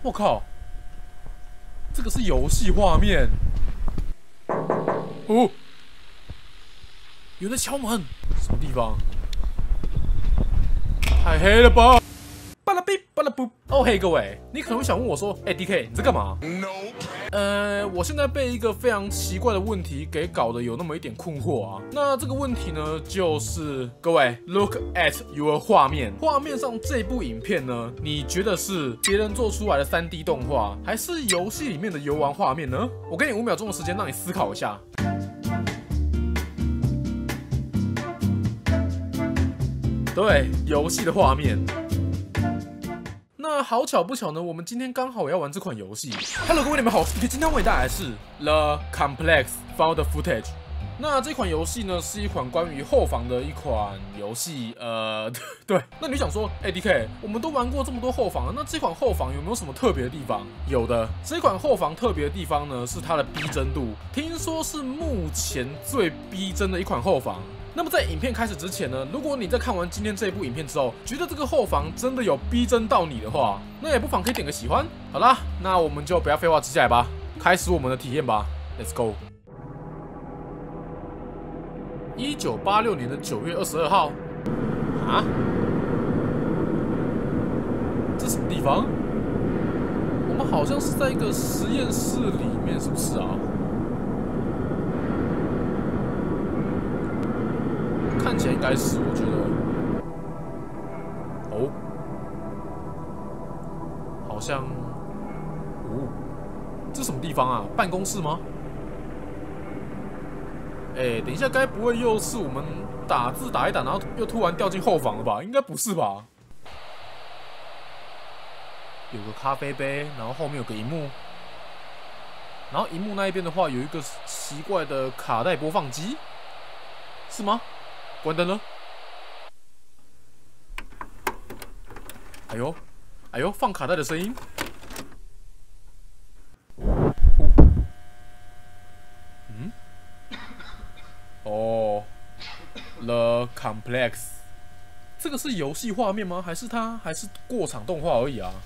我靠，这个是游戏画面。哦，有人在敲门，什么地方？太黑了吧！巴拉哔巴拉布。哦嘿，各位，你可能会想问我说，DK 你在干嘛？我现在被一个非常奇怪的问题给搞得有那么一点困惑啊。那这个问题呢，就是各位 ，look at your 画面，画面上这部影片呢，你觉得是别人做出来的3D 动画，还是游戏里面的游玩画面呢？我给你5秒钟的时间，让你思考一下。对，游戏的画面。那好巧不巧呢，我们今天刚好也要玩这款游戏。Hello， 各位你们好，今天为大家带来的是 The Complex Found Footage。那这款游戏呢，是一款关于后防的一款游戏。对。那你想说，DK， 我们都玩过这么多后防了，那这款后防有没有什么特别的地方？有的，这款后防特别的地方呢，是它的逼真度，听说是目前最逼真的一款后防。那么在影片开始之前呢，如果你在看完今天这一部影片之后，觉得这个后防真的有逼真到你的话，那也不妨可以点个喜欢。好啦，那我们就不要废话，接下来吧，开始我们的体验吧 ，Let's go。1986年的9月22号，啊，这什么地方？我们好像是在一个实验室里面，是不是啊？看起来应该是，我觉得。哦，好像，哦，这什么地方啊？办公室吗？等一下，该不会又是我们打字打一打，然后又突然掉进后房了吧？应该不是吧？有个咖啡杯，然后后面有个萤幕，然后萤幕那一边的话有一个奇怪的卡带播放机，是吗？关灯了。哎呦，放卡带的声音。哦 ，The Complex， 这个是游戏画面吗？还是过场动画而已啊？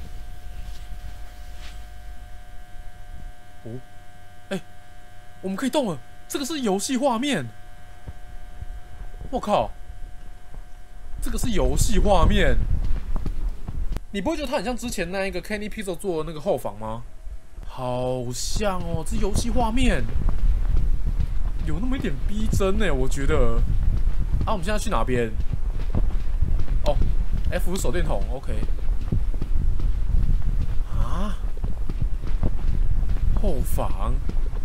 哦，我们可以动了，这个是游戏画面。我靠，这个是游戏画面。你不会觉得它很像之前那一个 Kenny Pizzo 做的那个后防吗？好像哦，这游戏画面。有那么一点逼真呢，我觉得。啊，我们现在去哪边？哦 ，F 手电筒 ，OK。啊，后防，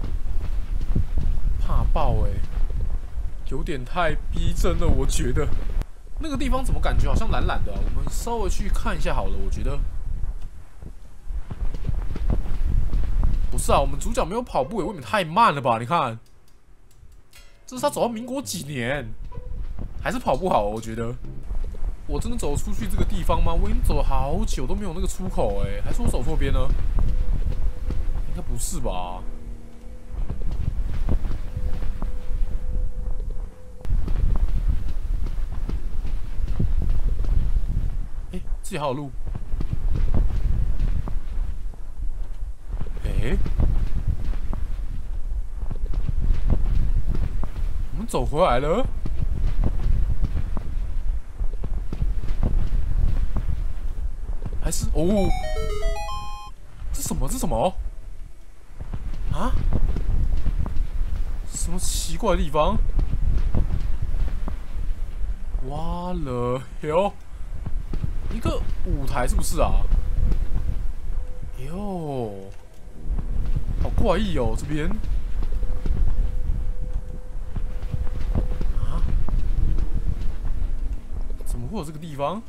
怕爆哎，有点太逼真了，我觉得。那个地方怎么感觉好像蓝蓝的啊？我们稍微去看一下好了，我觉得。不是啊，我们主角没有跑步，未免太慢了吧？你看。这是他走到民国几年，还是跑不好？我觉得，我真的走出去这个地方吗？我已经走了好久都没有那个出口还是我走错边呢？应该不是吧？这里还有路。我们走回来了。还是哦？这什么？这什么？啊？什么奇怪的地方？哇了哟！一个舞台是不是啊？哟，好怪异哦，这边。啊？怎么会有这个地方？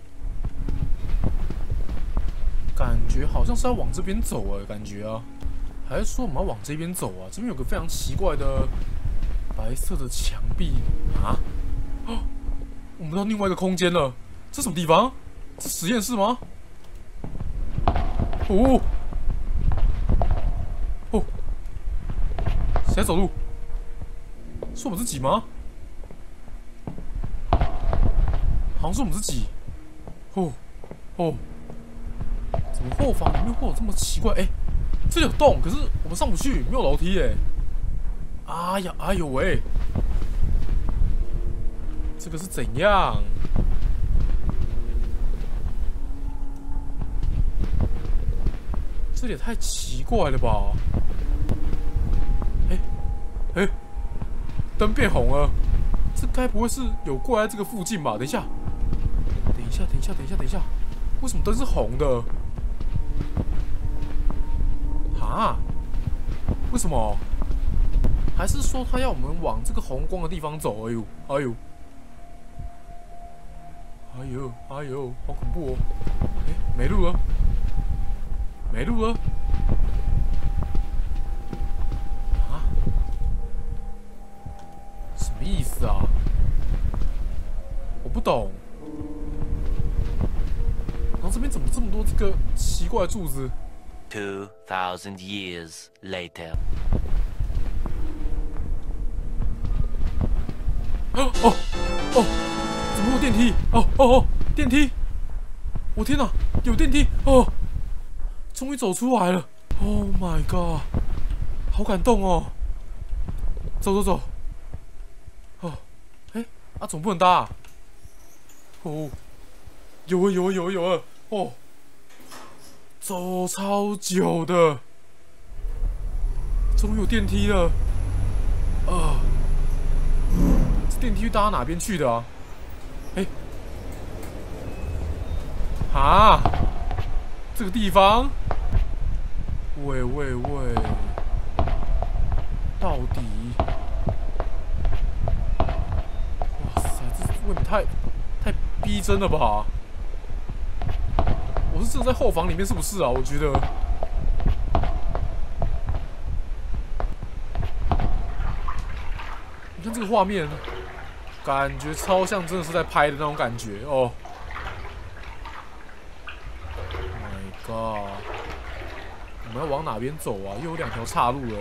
感觉好像是要往这边走感觉啊，还是说我们要往这边走啊？这边有个非常奇怪的白色的墙壁啊！哦，我们到另外一个空间了，这什么地方？是实验室吗？哦，谁在走路？是我们自己吗？好像是我们自己。 怎么后房里面会有这么奇怪？哎，这里有洞，可是我们上不去，没有楼梯哎。哎呀，哎呦喂，这个是怎样？这也太奇怪了吧！哎，灯变红了，这该不会是有怪在这个附近吧？等一下，等一下，为什么灯是红的？啊？为什么？还是说他要我们往这个红光的地方走？哎呦，好恐怖哦！哎，没路了。啊？什么意思啊？我不懂。然后这边怎么这么多这个奇怪的柱子 ？2000 years later. 怎么有电梯？电梯！我天哪，有电梯！终于走出来了 ！Oh my god， 好感动哦！走！总不能搭啊！有了！走超久的，终于有电梯了！这电梯搭到哪边去的啊？这个地方？喂，到底？哇塞，这未免太逼真了吧！我是真的在后房里面，是不是啊？我觉得。你看这个画面，感觉超像真的是在拍的那种感觉哦。My God！ 我们要往哪边走啊？又有2条岔路了。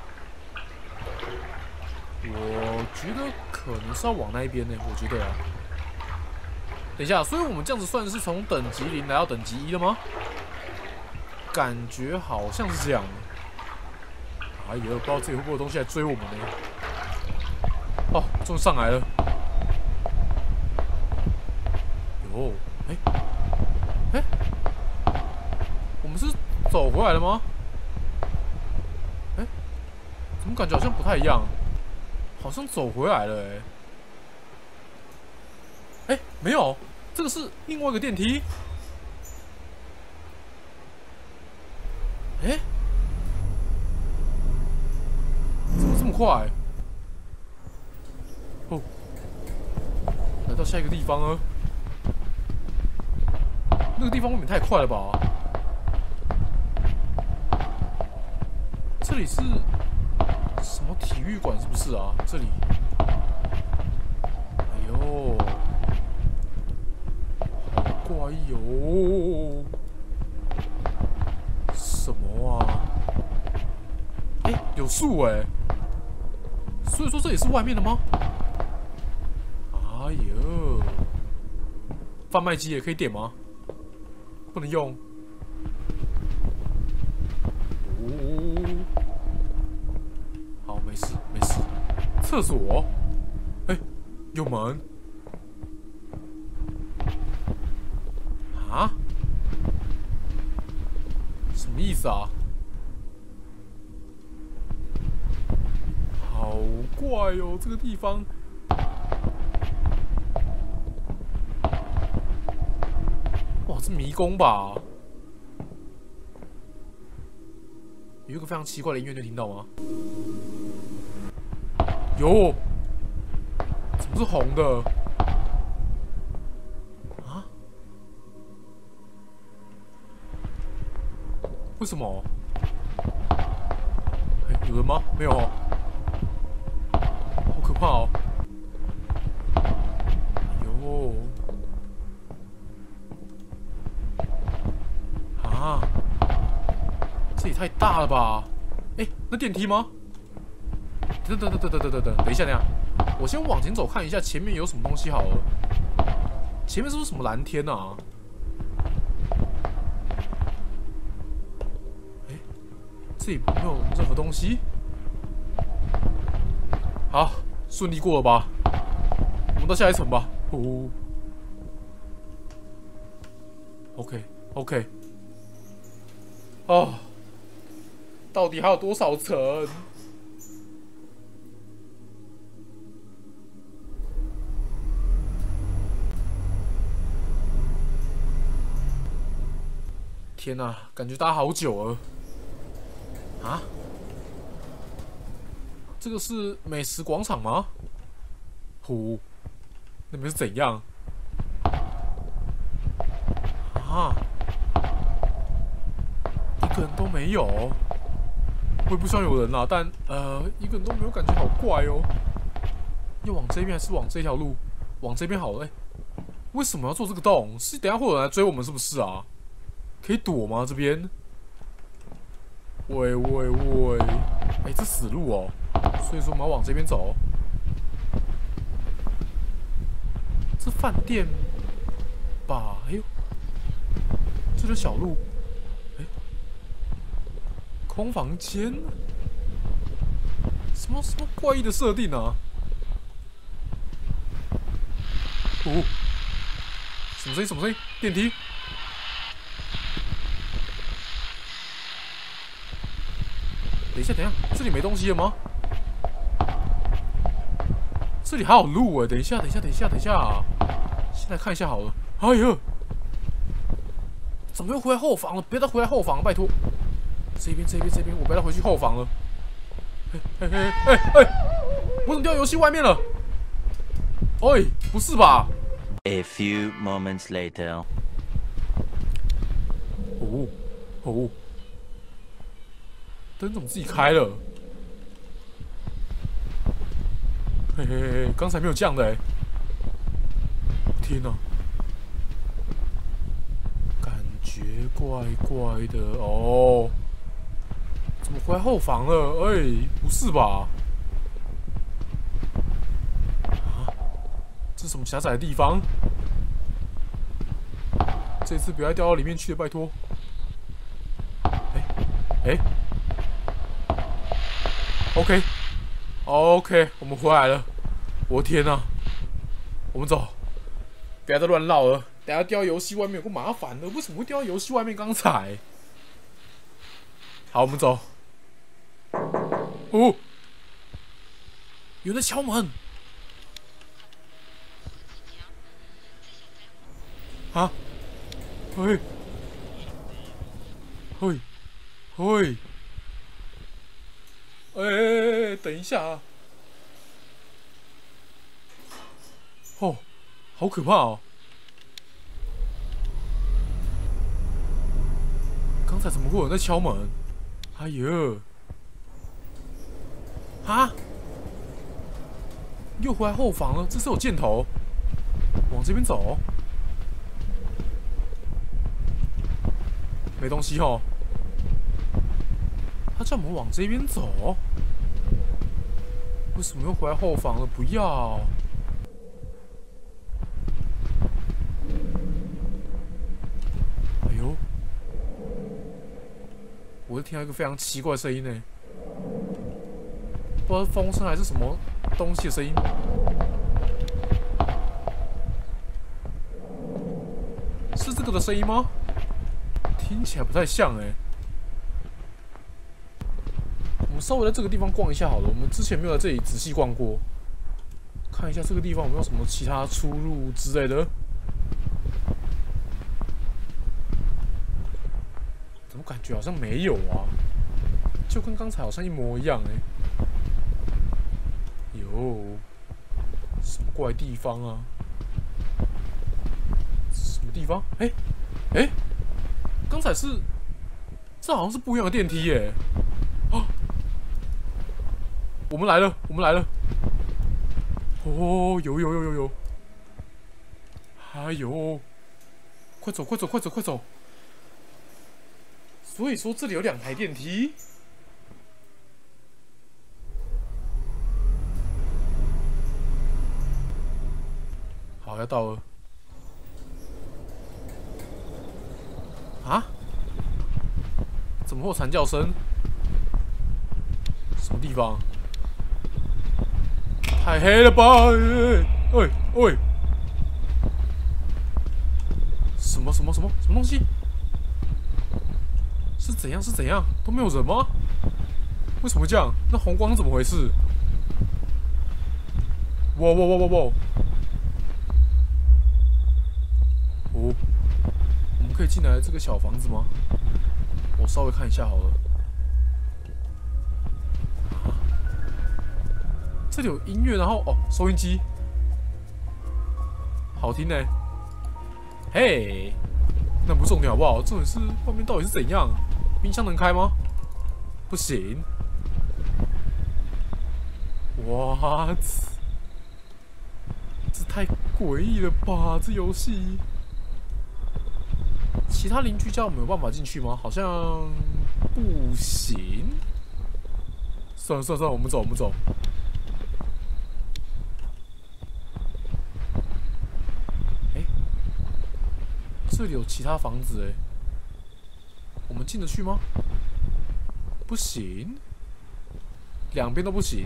我觉得可能是要往那一边呢。我觉得啊。等一下，所以我们这样子算是从等级0来到等级1了吗？感觉好像是这样。哎呀，不知道这里会不会有东西来追我们呢？终于上来了。哟，我们是走回来了吗？怎么感觉好像不太一样？好像走回来了没有，这个是另外一个电梯。怎么这么快？来到下一个地方了。那个地方未免太快了吧？这里是什么体育馆是不是啊？这里，哎呦，好怪哟！什么啊？有树所以说这里是外面的吗？哎呦，贩卖机也可以点吗？不能用。好，没事。厕所，有门。啊？什么意思啊？好怪哦，这个地方。哇，这迷宫吧？有一个非常奇怪的音乐，你听到吗？有，怎么是红的？啊？为什么？有人吗？没有。好可怕哦！这也太大了吧！那电梯吗？等一下，我先往前走看一下前面有什么东西好了。前面是不是什么蓝天啊？ 这里没有任何东西。好，顺利过了吧？我们到下一层吧。哦。OK。哦，到底还有多少层？天哪，感觉搭好久了。啊？这个是美食广场吗？呼，那边是怎样？啊？一个人都没有。我也不希望有人啦，但一个人都没有，感觉好怪哦。要往这边还是往这条路？往这边好了。为什么要做这个洞？是等一下会有人来追我们是不是啊？可以躲吗？这边？喂！这死路哦，所以说我们要往这边走。这饭店吧？哎呦，这是小路。空房间？什么怪异的设定啊？哦，什么声音？电梯？等一下，这里没东西了吗？这里还有路哎！等一下，先来看一下好了。哎呀，怎么又回来后房了？别再回来后房了，拜托！这边，我不要再回去后房了。我怎么掉游戏外面了？哎，不是吧 ？A few moments later. 哦，灯怎么自己开了？刚才没有这样的天哪，感觉怪怪的哦。怎么回来后房了？不是吧？啊，这是什么狭窄的地方？这次不要掉到里面去了，拜托。OK， 我们回来了。我的天哪！我们走，不要再乱绕了。等下掉到游戏外面有个麻烦的，为什么会掉到游戏外面？刚才。好，我们走。哦，有人在敲门。啊！等一下啊！哦，好可怕哦！刚才怎么会有人在敲门？哎呀！啊！又回来后房了，这是有箭头，往这边走。没东西哦。他叫我们往这边走，为什么又回来后房了？不要！哎呦，我是听到一个非常奇怪的声音呢，不知道是风声还是什么东西的声音。是这个的声音吗？听起来不太像我们稍微在这个地方逛一下好了，我们之前没有在这里仔细逛过，看一下这个地方有没有什么其他出入之类的。怎么感觉好像没有啊？就跟刚才好像一模一样有什么怪地方啊？什么地方？刚才是，这好像是不一样的电梯啊！我们来了！哦，有！哎呦，快走！所以说这里有2台电梯。好，要到了。啊？怎么会有惨叫声？ 什么地方？太黑了吧！喂！什么东西？是怎样？是怎样？都没有人吗？为什么这样？那红光是怎么回事？哇！哦，我们可以进来这个小房子吗？我稍微看一下好了。这里有音乐，然后哦，收音机，好听呢。嘿，那不是重点好不好？重点是外面到底是怎样？冰箱能开吗？不行。What？ 这太诡异了吧！这游戏，其他邻居家我们有办法进去吗？好像不行。算了，我们走。这里有其他房子哎，我们进得去吗？不行，两边都不行。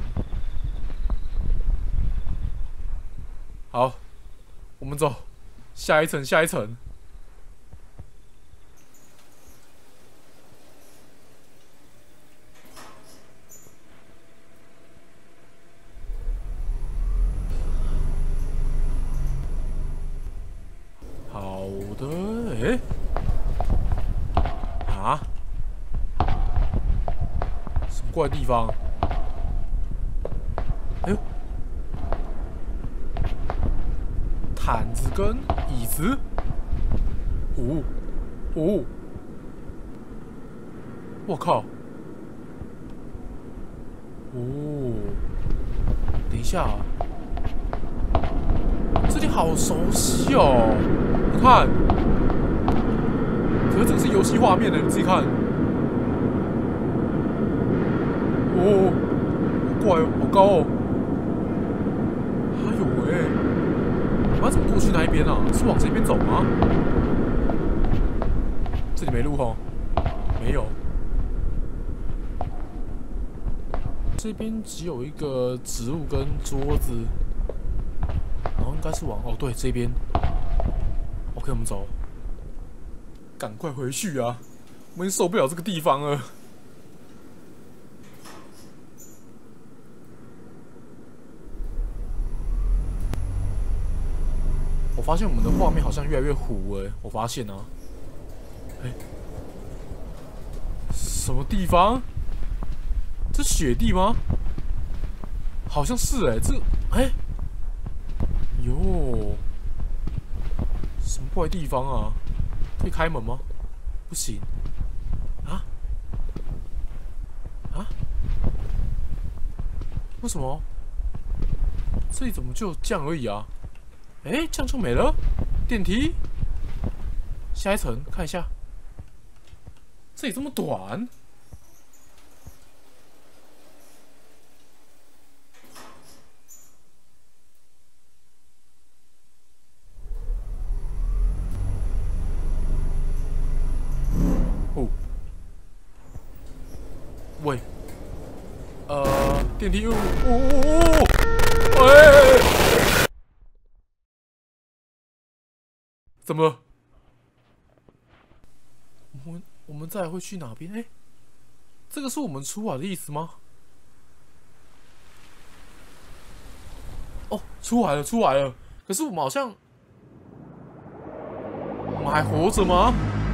好，我们走，下一层。好的，啊？什么怪地方？哎呦，毯子跟椅子。我靠！等一下，这里好熟悉哦！你看，可是这个是游戏画面的，你自己看。好怪哦，好高哦！哎呦喂，我们要怎么过去那一边啊？是往这边走吗？这里没路哦，没有。这边只有一个植物跟桌子，然后应该是往对这边。OK， 我们走，赶快回去啊！我已经受不了这个地方了。我发现我们的画面好像越来越糊我发现啊，什么地方？这雪地吗？好像是这哟，什么怪地方啊？可以开门吗？不行。啊？为什么？这里怎么就这样而已啊？这样就没了？电梯？下一层看一下。这里这么短？喂，电梯怎么了？我们再来会去哪边？这个是我们出来的意思吗？哦，出来了。可是我们好像，我们还活着吗？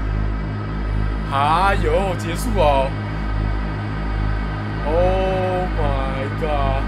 有结束哦。Oh my god！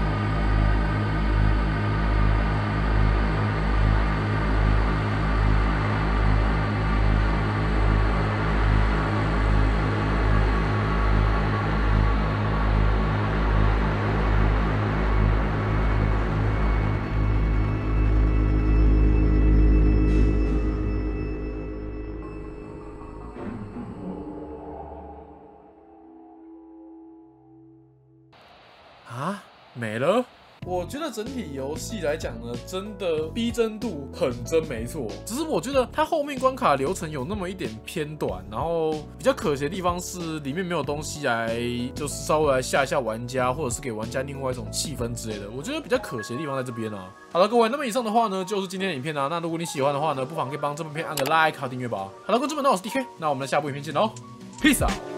没了。 我觉得整体游戏来讲呢，真的逼真度很真没错。只是我觉得它后面关卡流程有那么一点偏短，然后比较可惜的地方是里面没有东西来，就是稍微来吓一下玩家，或者是给玩家另外一种气氛之类的。我觉得比较可惜的地方在这边啊。好了，各位，那么以上的话呢，就是今天的影片啊。那如果你喜欢的话呢，不妨可以帮这部片按个 like 和订阅吧。好了，观众们，那我是 DK，那我们下部影片见喽， ，peace out。